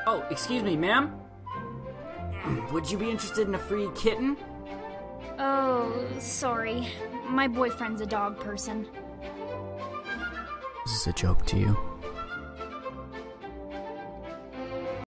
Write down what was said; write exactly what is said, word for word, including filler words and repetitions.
Oh, excuse me, ma'am? Would you be interested in a free kitten? Oh, sorry. My boyfriend's a dog person. Is this a joke to you?